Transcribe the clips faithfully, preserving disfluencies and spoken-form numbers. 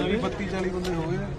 ਵੀ ਬੱਤੀ ਚਾਲੀ ਬੰਦੇ ਹੋ ਗਏ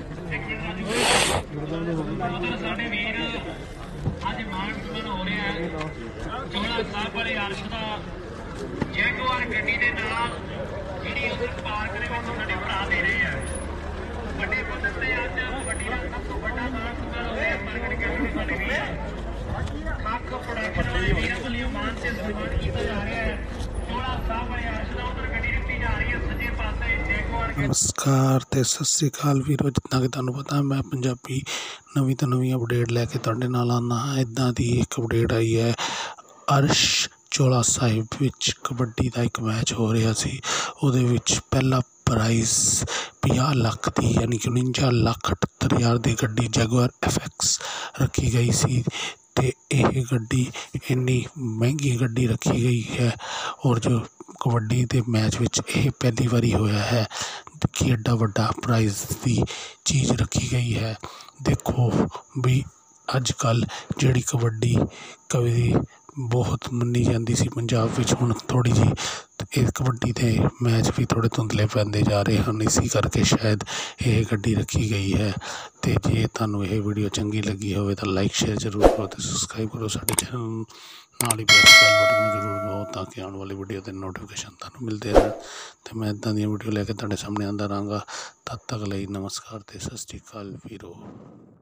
ਸਾਡੇ ਵੀਰ ਅੱਜ ਮਾਰਕਸਮੈਨ ਹੋ ਰਿਹਾ ਹੈ ਚੋਲਾ ਸਾਹਿਬ ਵਾਲੇ ਅਰਸ਼ ਦਾ ਜੈਗੁਆਰ ਗੱਡੀ ਦੇ ਨਾਲ ਜਿਹੜੀ ਉਧਰ ਪਾਰਕ ਦੇ ਵਿੱਚ ਸਾਡੇ ਭਰਾ ਦੇ ਰਹੇ ਆ ਵੱਡੇ ਪੱਧਰ ਤੇ ਅੱਜ ਵੱਡੀ ਦਾ ਸਭ ਤੋਂ ਵੱਡਾ ਮਾਰਕਸਮੈਨ ਹੋ ਰਿਹਾ ਪ੍ਰਗਟ ਕਰਨ ਸਾਡੇ ਵੀਰ ਖਾਕ ਪ੍ਰੋਡਕਸ਼ਨ ਵਾਲੇ ਵੀਰਾਂ ਵੱਲੋਂ ਮਾਨ ਤੇ ਸਨਮਾਨ ਕੀਤਾ ਜਾ ਰਿਹਾ ਹੈ ਚੋਲਾ ਸਾਹਿਬ ਵਾਲੇ ਅਰਸ਼ ਦਾ ਉਧਰ ਗੱਡੀ ਦਿੱਤੀ ਜਾ ਰਹੀ ਹੈ ਸੱਜੇ ਪਾਸੇ ਜੈਗੁਆਰ। नमस्कार तो सत श्री अकाल वीरो, जितना कि तुहानूं पता मैं पंजाबी नवीं तो नवीं अपडेट लैके तुहाडे नाल आना हाँ। इदां दी एक अपडेट आई है, अर्श चोला साहिब विच कबड्डी का एक मैच हो रहा सी, उहदे विच पहला प्राइज़ पचास लाख की यानी कि उनंजा लाख अठहत्तर हज़ार की गड्डी जैगुआर एफ एक्स रखी गई सी। ते यह गड्डी इन्नी महंगी गड्डी रखी गई है और जो कबड्डी के मैच विच यह पहली बारी होया है कि एड्डा वड्डा प्राइज़ की चीज़ रखी गई है। देखो भी अजकल जिहड़ी कबड्डी कभी बहुत मन्नी जाती सी पंजाब विच, हुण थोड़ी जी इस कबड्डी के मैच भी थोड़े धुंधले पैंदे जा रहे हैं, इसी करके शायद ये गड्डी रखी गई है। तो जे तुहानूं ये वीडियो चंगी लगी हो तो लाइक शेयर जरूर करो, तो सबसक्राइब करो साडे चैनल नाल ही प्रेस बेल बटन में जरूर दबाओ ताकि आने वाली वीडियो के नोटिफिकेशन तुहानूं मिलते रहन। तो मैं इदां दी वीडियो लैके तुहाडे सामने आंदा रहांगा। तद तक लई नमस्कार ते सत श्री अकाल वीरो।